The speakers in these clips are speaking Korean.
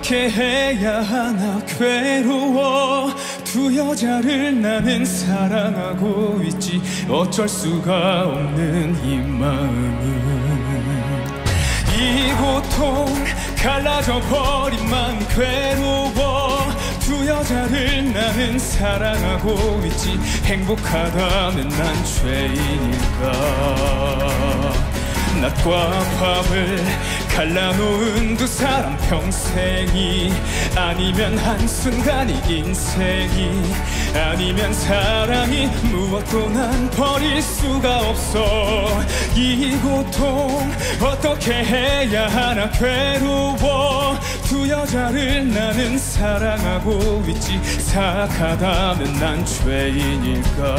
어떻게 해야 하나 괴로워. 두 여자를 나는 사랑하고 있지. 어쩔 수가 없는 이 마음은, 이 고통 갈라져 버린 맘 괴로워. 두 여자를 나는 사랑하고 있지. 행복하다면 난 죄인일까. 낮과 밤을 갈라놓은 두 사람 평생이, 아니면 한순간이 인생이, 아니면 사랑이 무엇도 난 버릴 수가 없어. 이 고통 어떻게 해야 하나 괴로워. 두 여자를 나는 사랑하고 있지. 사악하다면 난 죄인일까.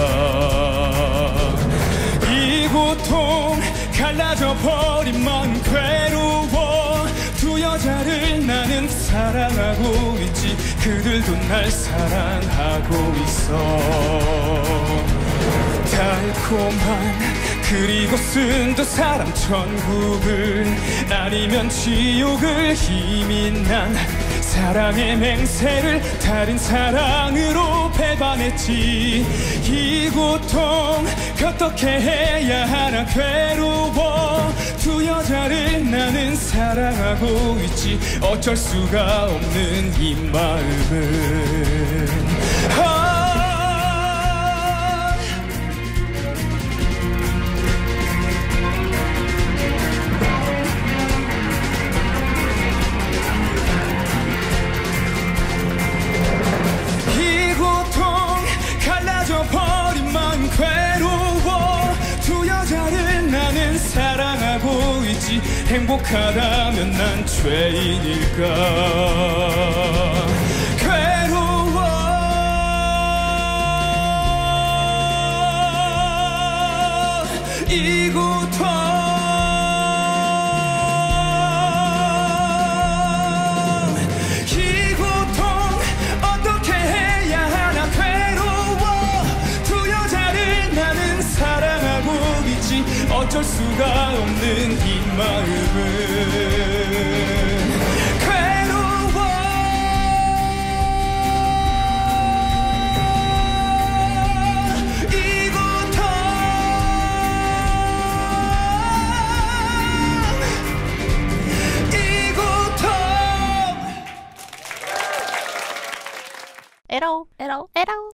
이 고통 갈라져 버린 맘 괴로워. 두 여자를 나는 사랑하고 있지. 그들도 날 사랑하고 있어. 달콤한 그리고 쓴 두 사람 천국을, 아니면 지옥을 힘이 난 사랑의 맹세를 달인 사랑으로 배반했지. 이 고통 어떻게 해야 하나 괴로워. 두 여자를 나는 사랑하고 있지. 어쩔 수가 없는 이 마음은, 버린 맘 괴로워. 두 여자를 나는 사랑하고 있지. 행복하다면 난 죄인일까. 괴로워. 이 고통 어쩔 수가 없는 이 마음은 괴로워. 이 고통, 이 고통. 에러 에러 에러.